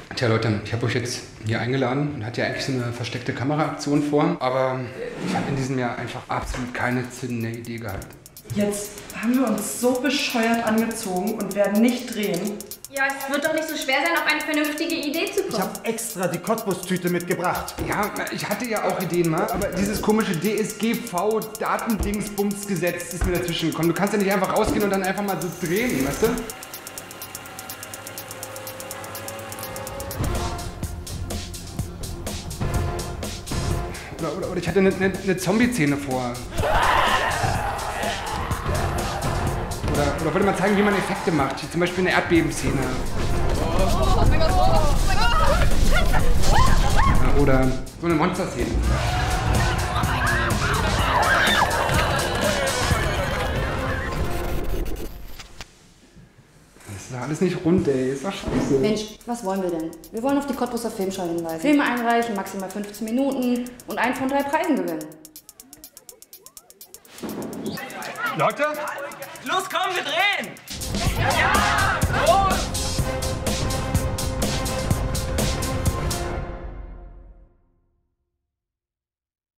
Tja Leute, ich habe euch jetzt hier eingeladen und hatte ja eigentlich so eine versteckte Kameraaktion vor, aber ich habe in diesem Jahr einfach absolut keine zündende Idee gehabt. Jetzt haben wir uns so bescheuert angezogen und werden nicht drehen. Ja, es wird doch nicht so schwer sein, auf eine vernünftige Idee zu kommen. Ich habe extra die Cottbus-Tüte mitgebracht. Ja, ich hatte ja auch Ideen mal, aber dieses komische DSGV-Datendingsbums-Gesetz ist mir dazwischen gekommen. Du kannst ja nicht einfach rausgehen und dann einfach mal so drehen, weißt du? Oder ich hatte eine Zombie-Szene vor. Oder wollte mal zeigen, wie man Effekte macht. Zum Beispiel eine Erdbebenszene. Oder so eine Monster-Szene. Das ist doch alles nicht rund, ey. Ist doch scheiße. Mensch, was wollen wir denn? Wir wollen auf die Cottbuser Filmschau hinweisen. Filme einreichen, maximal 15 Minuten und einen von 3 Preisen gewinnen. Leute? Los, komm, wir drehen! Ja!